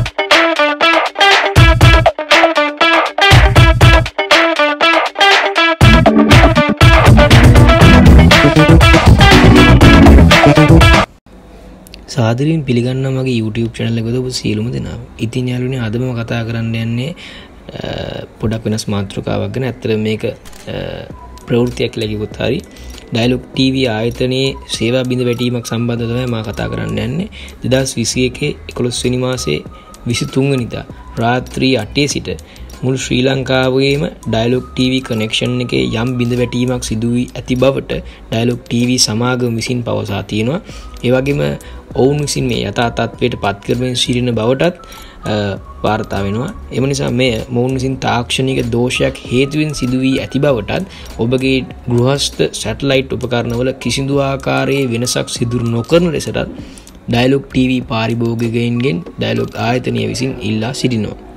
සාදරයෙන් පිළිගන්නවා මගේ YouTube channel එකට ඔබ සියලුම දෙනා. ඉතින් යාළුවනේ අද මම කතා කරන්න යන්නේ පොඩක් වෙනස් මාතෘකාවක් ගැන. ඇත්තට මේක ප්‍රවෘත්තියක් කියලා කිව්වොත් හරි. ඩයලොග් TV ආයතනයේ සේවා බිඳ වැටීමක් සම්බන්ධව තමයි මම කතා කරන්න යන්නේ. 2021 11 වෙනි මාසේ 23 වෙනිදා රාත්‍රී 8 සිට මුළු ශ්‍රී ලංකාවේම ඩයලොග් TV කනෙක්ෂන් එකේ යම් බිඳ වැටීමක් සිදු වී ඇති බවට ඩයලොග් TV සමාගම විසින් පවසා තියෙනවා. ඒ වගේම ඔවුන් විසින් මේ යථා තත්ත්වයට පත් කරමින් සිටින බවටත් වාර්තා වෙනවා. එම නිසා මේ මොවුන් විසින් තාක්ෂණික දෝෂයක් හේතුවෙන් සිදු වී ඇති බවටත් ඔබගේ ගෘහස්ත සැටලයිට් උපකරණවල කිසිදු ආකාරයේ වෙනසක් සිදු නොකරන ලෙසටත් ඩයලොග් TV පාරිභෝගිකයන්ගෙන් ඩයලොග් ආයතනය විසින් ඉල්ලා සිටිනවා.